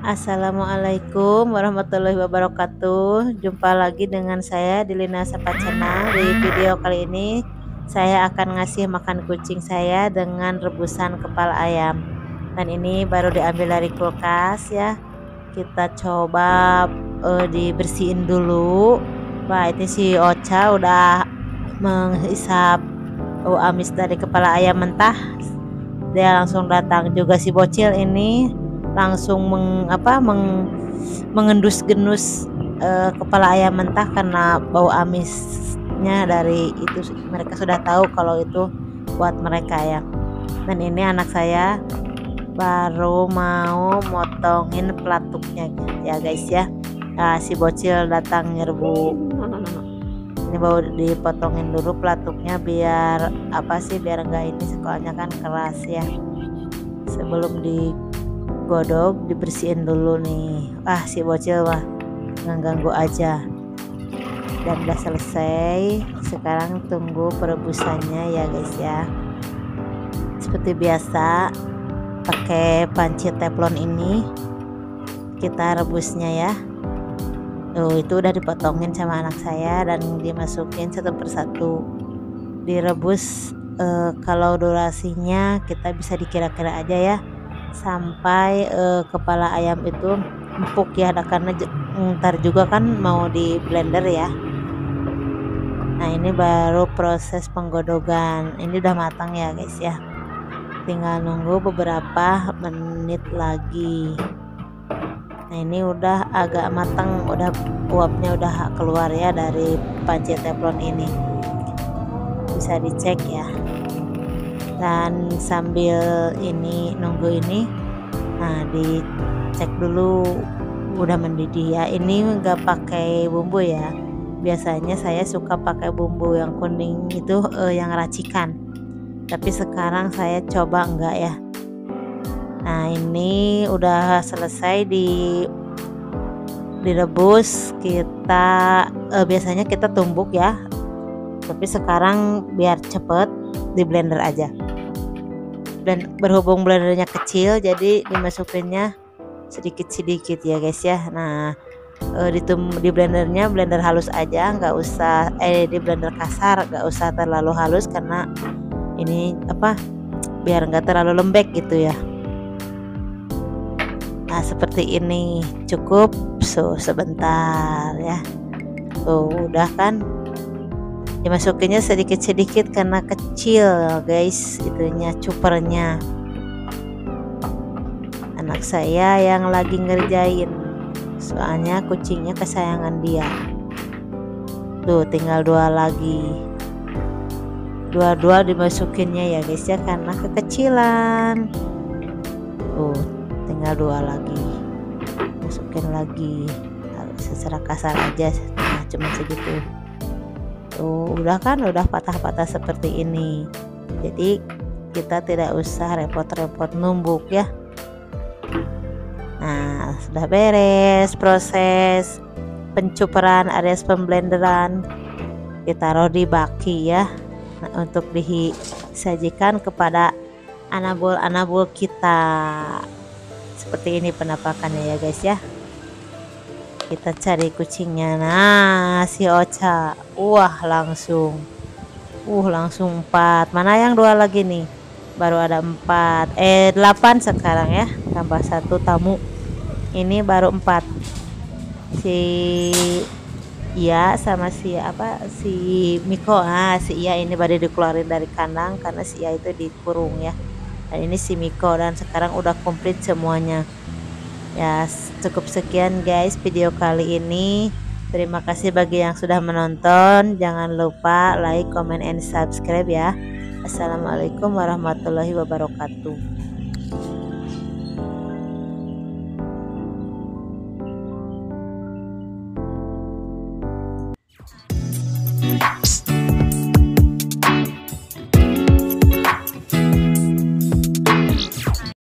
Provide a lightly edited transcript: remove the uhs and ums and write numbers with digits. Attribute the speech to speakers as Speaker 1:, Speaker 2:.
Speaker 1: Assalamualaikum warahmatullahi wabarakatuh. Jumpa lagi dengan saya di Lina Sapacana. Di video kali ini saya akan ngasih makan kucing saya dengan rebusan kepala ayam. Dan ini baru diambil dari kulkas ya. Kita coba dibersihin dulu. Wah, ini si Ocha udah menghisap amis dari kepala ayam mentah. Dia langsung datang. Juga si bocil ini langsung mengendus-gendus kepala ayam mentah karena bau amisnya dari itu. Mereka sudah tahu kalau itu buat mereka ya. Dan ini anak saya baru mau motongin pelatuknya ya guys ya. Nah, si bocil datang nyerbu. Ini baru dipotongin dulu pelatuknya biar biar enggak ini, soalnya kan keras ya. Sebelum digodok dibersihin dulu nih. Si bocil mah ngeganggu aja. Dan udah selesai. Sekarang tunggu perebusannya ya guys ya. Seperti biasa pakai panci teflon ini kita rebusnya ya. Itu udah dipotongin sama anak saya dan dimasukin satu persatu direbus. Kalau durasinya kita bisa dikira-kira aja ya, sampai kepala ayam itu empuk ya, karena ntar juga kan mau di blender ya. Nah, ini baru proses penggodogan. Ini udah matang ya guys ya, tinggal nunggu beberapa menit lagi. Nah, ini udah agak matang, udah uapnya udah keluar ya dari panci teflon ini, bisa dicek ya. Dan sambil ini nunggu ini, nah dicek dulu udah mendidih ya. Ini enggak pakai bumbu ya, biasanya saya suka pakai bumbu yang kuning itu yang racikan, tapi sekarang saya coba enggak ya. Nah, ini udah selesai direbus. Kita biasanya kita tumbuk ya, tapi sekarang biar cepet di blender aja. Dan berhubung blendernya kecil jadi dimasukinnya sedikit-sedikit ya guys ya. Nah, di blendernya blender halus aja, nggak usah di blender kasar, nggak usah terlalu halus karena ini biar nggak terlalu lembek gitu ya. Nah, seperti ini cukup. Sebentar ya. Udah kan, dimasukinnya sedikit-sedikit karena kecil guys itunya cupernya. Anak saya yang lagi ngerjain, soalnya kucingnya kesayangan dia. Tinggal dua lagi, dua dimasukinnya ya guys ya, karena kekecilan. Tinggal dua lagi, masukin lagi secara kasar aja. Nah, cuma segitu. Udah kan, udah patah-patah seperti ini, jadi kita tidak usah repot-repot numbuk ya. Nah, sudah beres proses pencuperan alias pemblenderan. Kita taruh di baki ya. Nah, untuk disajikan kepada anabul kita. Seperti ini penampakannya ya guys ya. Kita cari kucingnya. Nah, si Ocha. Langsung 4. Mana yang 2 lagi nih? Baru ada 4. 8 sekarang ya. Tambah 1 tamu. Ini baru 4. Si Iya sama si Miko. Si Iya ini baru dikeluarin dari kandang karena si Iya itu dikurung ya. Dan ini si Miko, dan sekarang udah komplit semuanya ya. Cukup sekian guys video kali ini. Terima kasih bagi yang sudah menonton. Jangan lupa like, comment, and subscribe ya. Assalamualaikum warahmatullahi wabarakatuh.